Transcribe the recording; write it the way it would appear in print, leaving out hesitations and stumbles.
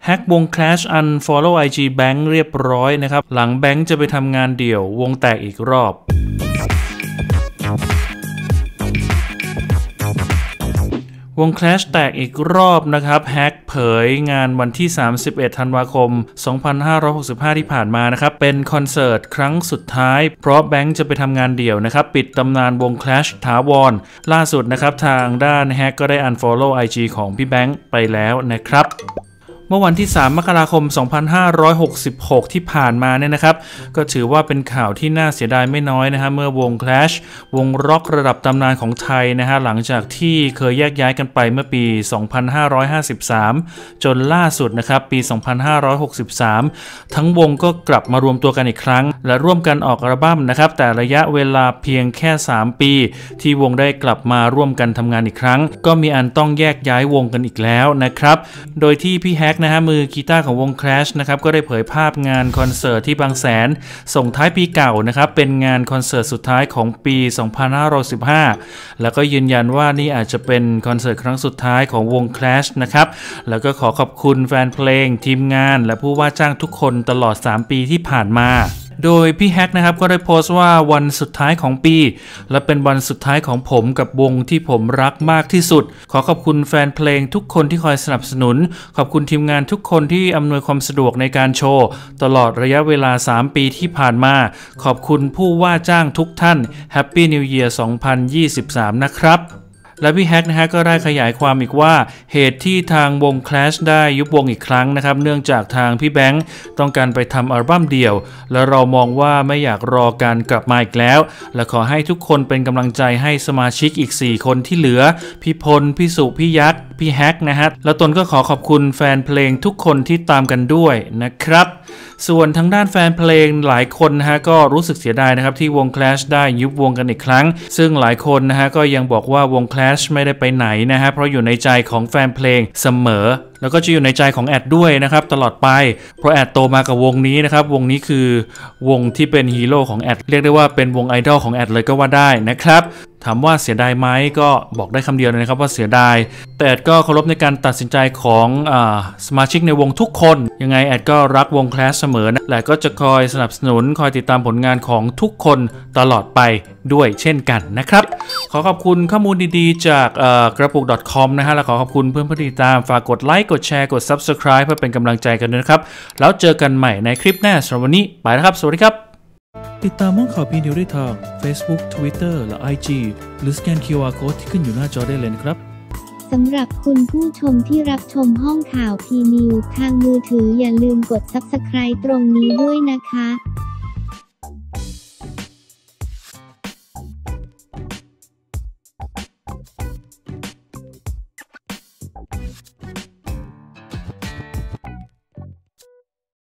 แฮกวง Clash Unfollow IG Bank เรียบร้อยนะครับหลังแบงค์จะไปทำงานเดี่ยววงแตกอีกรอบวง Clash แตกอีกรอบนะครับแฮกเผยงานวันที่31ธันวาคม2565ที่ผ่านมานะครับเป็นคอนเสิร์ตครั้งสุดท้ายเพราะแบงค์จะไปทำงานเดี่ยวนะครับปิดตำนานวง Clash ถาวรล่าสุดนะครับทางด้านแฮกก็ได้ unfollow IG ของพี่แบงค์ไปแล้วนะครับเมื่อวันที่3มกราคม2566ที่ผ่านมาเนี่ยนะครับก็ถือว่าเป็นข่าวที่น่าเสียดายไม่น้อยนะฮะเมื่อวง Clash วงร็อกระดับตำนานของไทยนะฮะหลังจากที่เคยแยกย้ายกันไปเมื่อปี2553จนล่าสุดนะครับปี2563ทั้งวงก็กลับมารวมตัวกันอีกครั้งและร่วมกันออกอัลบั้มนะครับแต่ระยะเวลาเพียงแค่3ปีที่วงได้กลับมาร่วมกันทำงานอีกครั้งก็มีอันต้องแยกย้ายวงกันอีกแล้วนะครับโดยที่พี่แฮกนะฮะมือกีตาร์ของวง Clash นะครับก็ได้เผยภาพงานคอนเสิร์ตที่บางแสนส่งท้ายปีเก่านะครับเป็นงานคอนเสิร์ตสุดท้ายของปี2515แล้วก็ยืนยันว่านี่อาจจะเป็นคอนเสิร์ตครั้งสุดท้ายของวง Clash นะครับแล้วก็ขอขอบคุณแฟนเพลงทีมงานและผู้ว่าจ้างทุกคนตลอด3ปีที่ผ่านมาโดยพี่แฮกนะครับก็ได้โพสต์ว่าวันสุดท้ายของปีและเป็นวันสุดท้ายของผมกับวงที่ผมรักมากที่สุดขอขอบคุณแฟนเพลงทุกคนที่คอยสนับสนุนขอบคุณทีมงานทุกคนที่อำนวยความสะดวกในการโชว์ตลอดระยะเวลา3ปีที่ผ่านมาขอบคุณผู้ว่าจ้างทุกท่าน Happy New Year 2023 นะครับและพี่แฮกนะฮะก็ได้ขยายความอีกว่าเหตุที่ทางวง Clash ได้ยุบวงอีกครั้งนะครับเนื่องจากทางพี่แบงค์ต้องการไปทำอัลบั้มเดี่ยวและเรามองว่าไม่อยากรอการกลับมาอีกแล้วและขอให้ทุกคนเป็นกำลังใจให้สมาชิกอีก4คนที่เหลือพี่พลพี่สุพี่ยักษ์พี่แฮกนะฮะแล้วตนก็ขอขอบคุณแฟนเพลงทุกคนที่ตามกันด้วยนะครับส่วนทางด้านแฟนเพลงหลายคนนะฮะก็รู้สึกเสียดายนะครับที่วง Clash ได้ยุบวงกันอีกครั้งซึ่งหลายคนนะฮะก็ยังบอกว่าวง Clash ไม่ได้ไปไหนนะฮะเพราะอยู่ในใจของแฟนเพลงเสมอแล้วก็จะอยู่ในใจของแอดด้วยนะครับตลอดไปเพราะแอดโตมากับวงนี้นะครับวงนี้คือวงที่เป็นฮีโร่ของแอดเรียกได้ว่าเป็นวงไอดอลของแอดเลยก็ว่าได้นะครับถามว่าเสียดายไหมก็บอกได้คำเดียวเลยนะครับว่าเสียดายแต่แอดก็เคารพในการตัดสินใจของสมาชิกในวงทุกคนยังไงแอดก็รักวง Clash เสมอนะและก็จะคอยสนับสนุนคอยติดตามผลงานของทุกคนตลอดไปด้วยเช่นกันนะครับขอขอบคุณข้อมูลดีๆจากกระปุก .com นะฮะและขอขอบคุณเพื่อนผู้ติดตามฝากกดไลค์กดแชร์กด Subscribe เพื่อเป็นกำลังใจกันด้วยนะครับแล้วเจอกันใหม่ในคลิปหน้าสำหรับวันนี้ไปนะครับสวัสดีครับติดตามห้องข่าวพีนิวได้ทาง Facebook Twitter และ IG หรือสแกน QR Code ที่ขึ้นอยู่หน้าจอได้เลยนะครับสำหรับคุณผู้ชมที่รับชมห้องข่าวพีนิวทางมือถืออย่าลืมกด Subscribe ตรงนี้ด้วยนะคะ